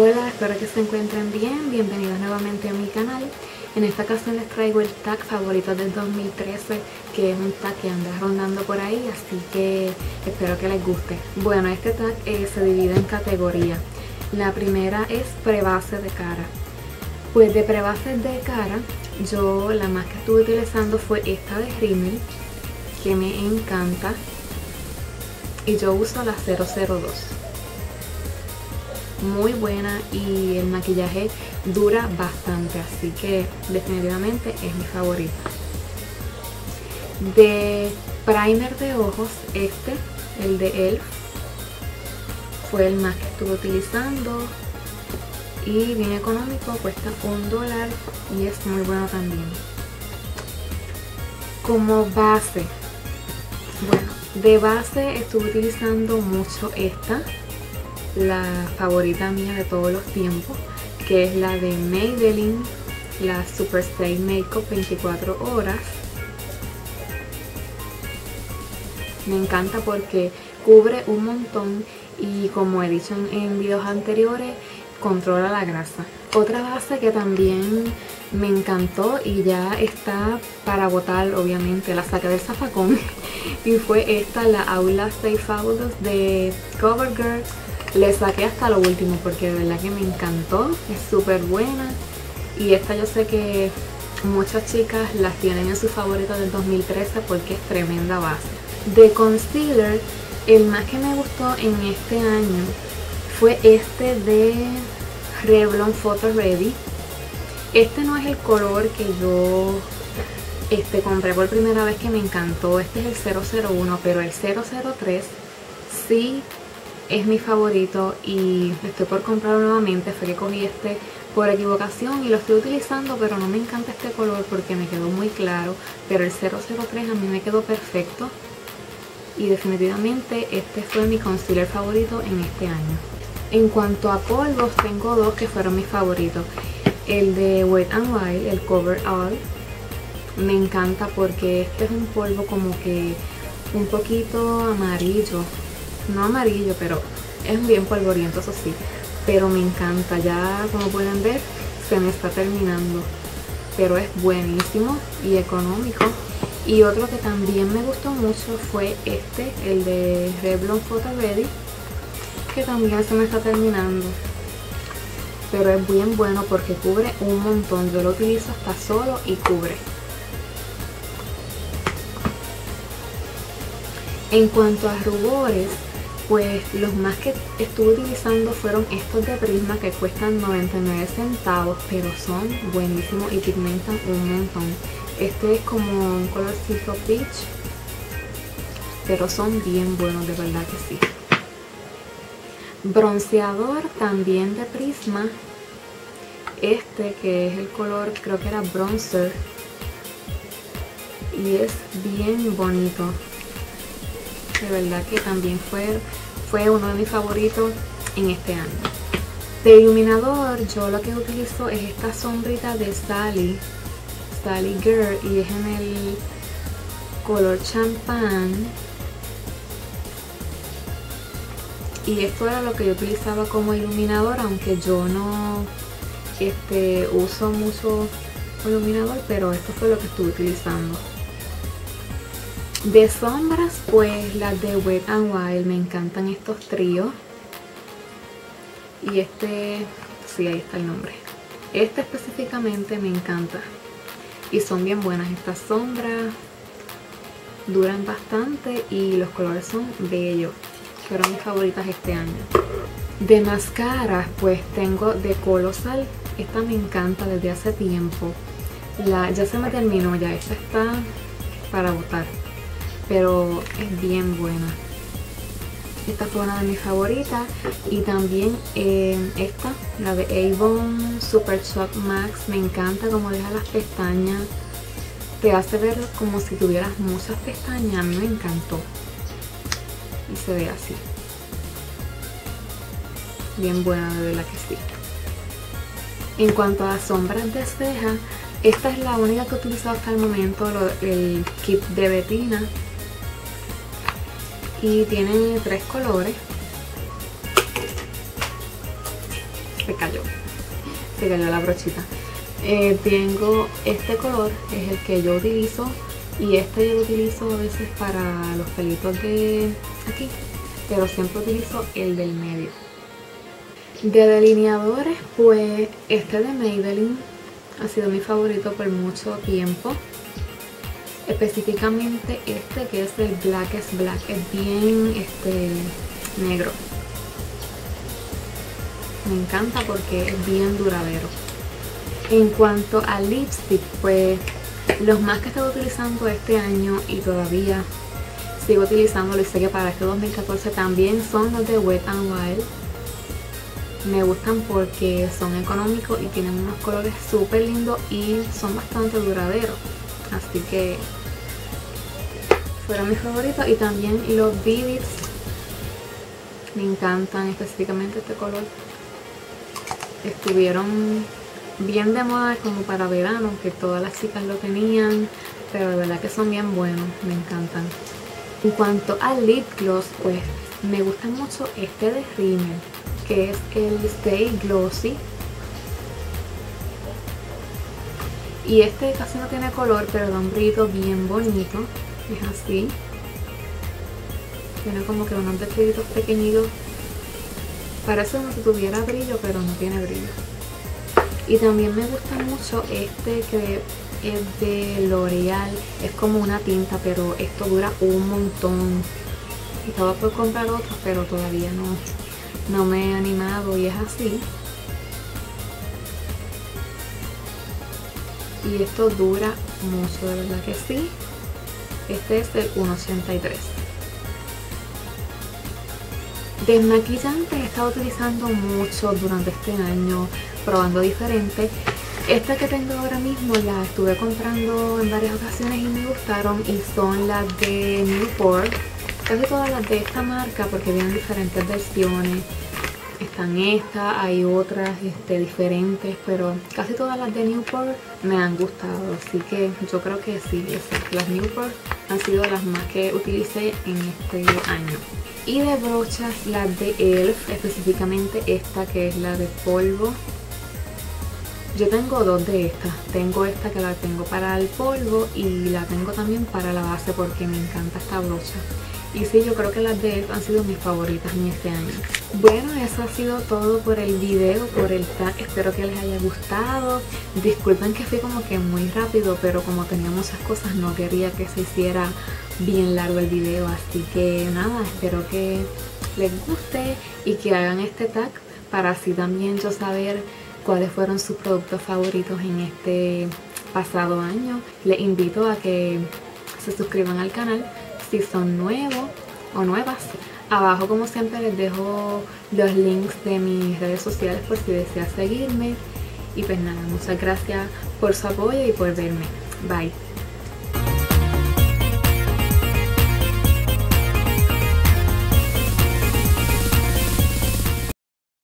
Hola, espero que se encuentren bien. Bienvenidos nuevamente a mi canal. En esta ocasión les traigo el tag favorito del 2013, que es un tag que anda rondando por ahí, así que espero que les guste. Bueno, este tag se divide en categorías. La primera es prebase de cara. Pues de prebases de cara, yo la más que estuve utilizando fue esta de Rimmel, que me encanta, y yo uso la 002. Muy buena y el maquillaje dura bastante, así que definitivamente es mi favorita. De primer de ojos, el de ELF, fue el más que estuve utilizando y bien económico, cuesta $1 y es muy bueno también. Como base, bueno, de base estuve utilizando mucho la favorita mía de todos los tiempos, que es la de Maybelline, la Super Stay Makeup 24 horas. Me encanta porque cubre un montón y, como he dicho en videos anteriores, controla la grasa. Otra base que también me encantó y ya está para botar, obviamente, la saqué del zafacón y fue esta, la Outlast Stay Fabulous de CoverGirl. Le saqué hasta lo último porque de verdad que me encantó, es súper buena y esta yo sé que muchas chicas las tienen en su favorito del 2013 porque es tremenda base. De concealer, el más que me gustó en este año fue este de Revlon Photo Ready. Este no es el color que yo compré por primera vez, que me encantó. Este es el 001, pero el 003 sí es mi favorito y estoy por comprarlo nuevamente. Fue que cogí este por equivocación y lo estoy utilizando, pero no me encanta este color porque me quedó muy claro. Pero el 003 a mí me quedó perfecto y definitivamente este fue mi concealer favorito en este año. En cuanto a polvos, tengo dos que fueron mis favoritos. El de Wet n Wild, el Cover All, me encanta porque este es un polvo como que un poquito amarillo. No amarillo, pero es bien polvoriento, eso sí. Pero me encanta, ya como pueden ver se me está terminando. Pero es buenísimo y económico. Y otro que también me gustó mucho fue el de Revlon Photo Ready, que también se me está terminando. Pero es bien bueno porque cubre un montón. Yo lo utilizo hasta solo y cubre. En cuanto a rubores, pues los más que estuve utilizando fueron estos de Prisma, que cuestan 99 centavos, pero son buenísimos y pigmentan un montón. Este es como un colorcito peach, pero son bien buenos, de verdad que sí. Bronceador también de Prisma, que es el color, creo que era bronzer, y es bien bonito. De verdad que también fue uno de mis favoritos en este año. De iluminador, yo lo que utilizo es esta sombrita de Sally Girl, y es en el color champán. Y esto era lo que yo utilizaba como iluminador, aunque yo no uso mucho iluminador, pero esto fue lo que estuve utilizando. De sombras, pues las de Wet n Wild, me encantan estos tríos. Y sí, ahí está el nombre. Este específicamente me encanta. Y son bien buenas estas sombras. Duran bastante y los colores son bellos. Fueron mis favoritas este año. De máscaras, pues tengo de Colossal. Esta me encanta desde hace tiempo. Ya se me terminó, ya esta está para botar, pero es bien buena. Esta fue una de mis favoritas. Y también esta, la de Avon Super Shock Max, me encanta como deja las pestañas, te hace ver como si tuvieras muchas pestañas. A mí me encantó y se ve así, bien buena, de verdad que sí. En cuanto a las sombras de ceja, esta es la única que he utilizado hasta el momento, el kit de Betina, y tiene 3 colores. se cayó la brochita. Tengo este color, es el que yo utilizo, y este yo lo utilizo a veces para los pelitos de aquí, pero siempre utilizo el del medio. De delineadores, pues este de Maybelline ha sido mi favorito por mucho tiempo. Específicamente este, que es el Blackest Black, es bien negro. Me encanta porque es bien duradero. En cuanto al lipstick, pues los más que he estado utilizando este año y todavía sigo utilizándolo, y sé que para este 2014 también, son los de Wet n Wild. Me gustan porque son económicos y tienen unos colores súper lindos y son bastante duraderos. Así que fueron mis favoritos. Y también los Vivids me encantan, específicamente este color. Estuvieron bien de moda como para verano, que todas las chicas lo tenían, pero de verdad que son bien buenos, me encantan. En cuanto al lip gloss, pues me gusta mucho este de Rimmel, que es el Stay Glossy. Y este casi no tiene color, pero da un brillito bien bonito. Es así. Tiene como que unos detallitos pequeñitos. Parece como si tuviera brillo, pero no tiene brillo. Y también me gusta mucho este, que es de L'Oreal. Es como una tinta, pero esto dura un montón. Estaba por comprar otro, pero todavía no me he animado, y es así. Y esto dura mucho, de verdad que sí. Este es el 1.83. Desmaquillante he estado utilizando mucho durante este año, probando diferentes. Esta que tengo ahora mismo la estuve comprando en varias ocasiones y me gustaron, y son las de Newport. Casi todas las de esta marca, porque vienen diferentes versiones. Están estas, hay otras diferentes, pero casi todas las de Newport me han gustado, así que yo creo que sí, las Newport han sido las más que utilicé en este año. Y de brochas, las de ELF, específicamente esta que es la de polvo. Yo tengo dos de estas, tengo esta que la tengo para el polvo y la tengo también para la base porque me encanta esta brocha. Y sí, yo creo que las de ELF han sido mis favoritas en este año. Bueno, eso ha sido todo por el video, por el tag. Espero que les haya gustado. Disculpen que fui como que muy rápido, pero como tenía muchas cosas no quería que se hiciera bien largo el video. Así que nada, espero que les guste y que hagan este tag para así también yo saber cuáles fueron sus productos favoritos en este pasado año. Les invito a que se suscriban al canal si son nuevos o nuevas. Abajo, como siempre, les dejo los links de mis redes sociales por si deseas seguirme. Y pues nada, muchas gracias por su apoyo y por verme. Bye.